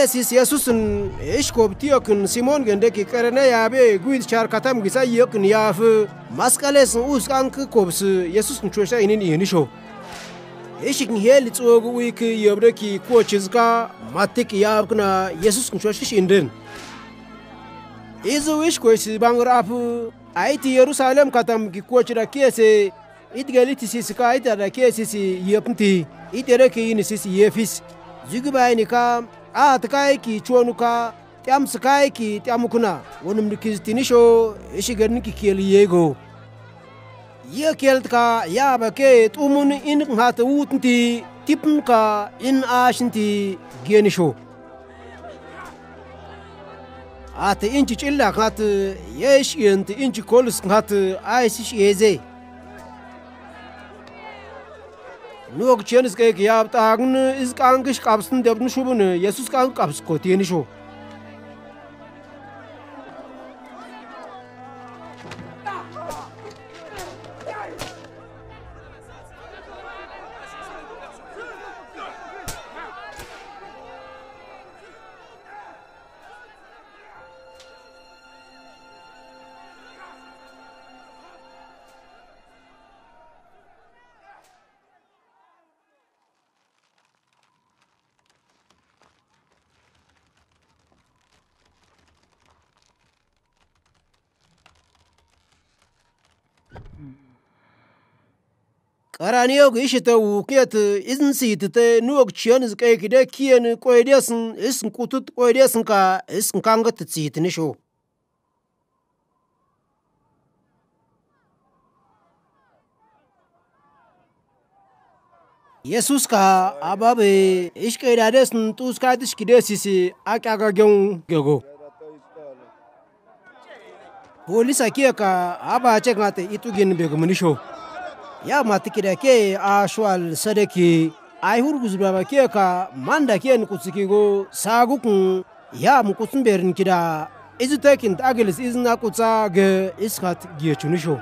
Yesis Yesusun eşkobtiyokun Simon gendeki karene yabe guid char katam gisa yokun yaf maskales uskankı kobsu Yesusun çoşa inin inisho. Eşikin heli tsogu wiki yobreki kochizka matik yabkna Yesusun çoşiş indin. Izu wish koisi bangrafu aiti Yerusalem katam ki kochira kese itgaliti sisika itara kese yopnti itere ki inisis yefis. Zugubai ka atkai ki chonuka tiam skai ki tiamukuna wonum dikiztinisho eshigarni ki yego ye keltka yaba ke tumun in hat wutnti tipnka in ashinti genisho ate inchi chilla hat yesh yent inchi kols hat aisish yeze Nuog chenis ke yab tagn is kangish kapsten debn shubun Jesus kan kaps ko tienisho Karaniyo gishita wuket izn sitete nuog chenis ke kide kien koedesen isn kutut koedesen ka isn kangat tsitnisho Jesus ka ababe ishke dadesn tuskadish kidesisi akaga gego Polisa kieka aba chekate itugin begumnisho Ya matikira ke ashwal sadeki ai hurgus baba ke ka manda ke nukutsiki go sagukun ya mukutsun berin kida izu takin agelis izna kutsa ge iskat giyechunisho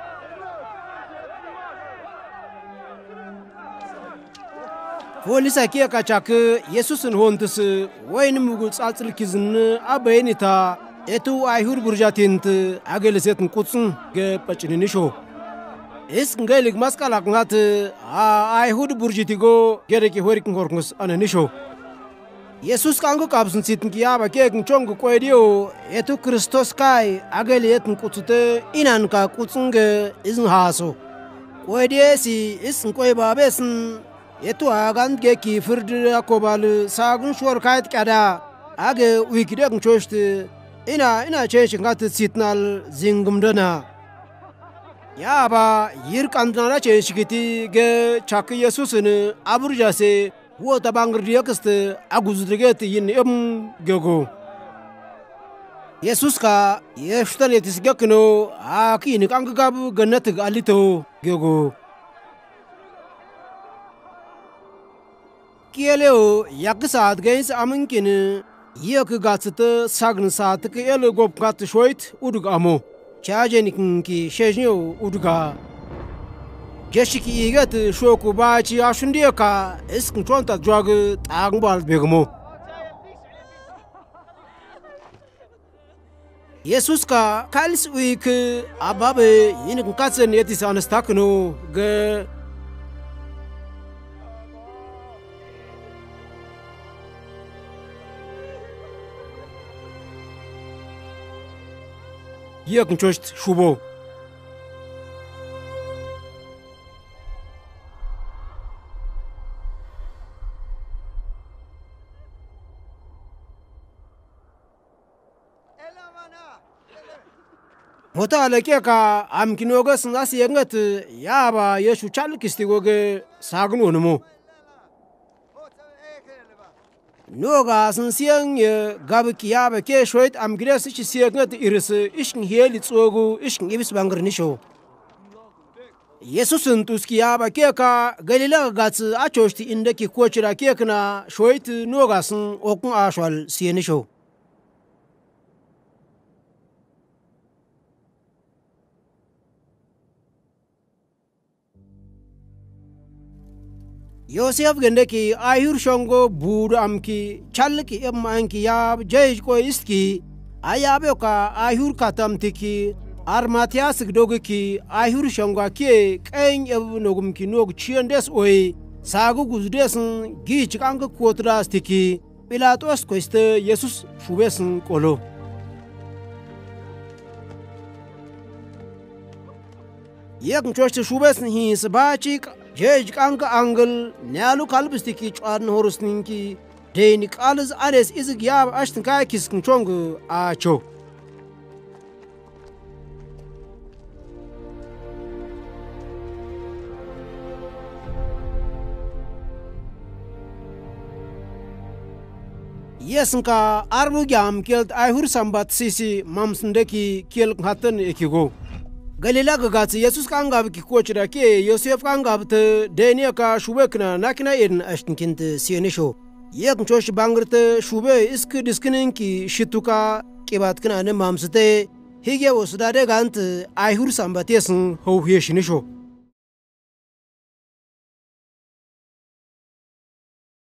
Polisa ke ka chak Yesusun hontus wayin mugul tsaltsil kizn abaynita etu ai hurburjatint agelis etn kutsun ge pachininisho Ngelig maskalak ngat ai hud burjitigo gereki horik ngorngus ananisho Jesus kango kapsun sitin kiyaba kegen chongu koedio etu Christos kai ageli etn kutsute inan ka kutsunge izn haso koedie si isn koe babesen etu agan geki fird akobal sagun shor kait kada age wikidek choshte ina chesh ngat sitnal zingumdana Yaba yir kandana cheshikiti ge chak Yesusun aburjase wo tabangriakste aguzudreget yin gego Jesus ka yeftanetis gakno akin kangagab ganat alito gego Kieleo yaksad gens aminkin yak gatst sagn sat ke el gop gat shoit udug amo Chajenikin ki shejnyo udga Geshiki igat shoku bachi ashundiaka iskin chonta drug tagbal begmo Jesus ka kalis week ababe yin katsen yetis anastakno ge Yakın çoşt şubo. Mota alake ka amkinoga snas yengat yaba yeshu chal kistigoge sagun onumo. Noga siang ye gabki yaba ke shoit amgres ich siagnat iris ishn heli tsogu ishn ibis bangrnisho Yesusun tuski yaba ke ka galila gats achoshti indaki kochira ke kana shoit noga sun okun ashwal sienisho ዮሴፍ ገንደቂ አይሁር ሸንጎ ቡድ አምኪ ቻልቂ እማንኪ ያብ ጀይጅ ቆይስኪ አያቤውካ አይሁር ካታምቲኪ አርማቲያስ ግዶግኪ አይሁር ሸንጓኪ ቀኝ እብ ኖጉምኪ ኖግ ቺንደስ ኦይ ሳጉ ጉዝደስን ጊች ቃንግ ኮትራስቲኪ ጲላጦስ ኮስተ ኢየሱስ ሹቤስን ቆሎ የቅንቾች ሹቤስን ሂስ ባቺቅ ጀጅ ቃንግ አንግል ኒያሉ ካልብስቲኪ ጫን ሆሩስኒንኪ ደይኒ ቃልዝ አደስ ኢዝግ ያብ አሽትንካይ ኪስክንቾንግ አቾ የስንካ አርቡጊያም ኬልት አይሁር ሰንባት ሲሲ ማምስንደኪ ኬልክ ሀተን ኤኪጎ ገሊላ ገጋት ኢየሱስ ቃንጋብኪ ኮችዳኪ ዮሴፍ ቃንጋብት ደኒያካ ሹበክና ናኪና ኤድን አሽትንኪንት ሲኔሾ የቅንቾሽ ባንግርት ሹበ እስክ ድስክንንኪ ሽቱካ ቂባትክና ነማምስተ ሂጌ ወስዳደ ጋንት አይሁር ሰንባቴስን ሆውሄሽንሾ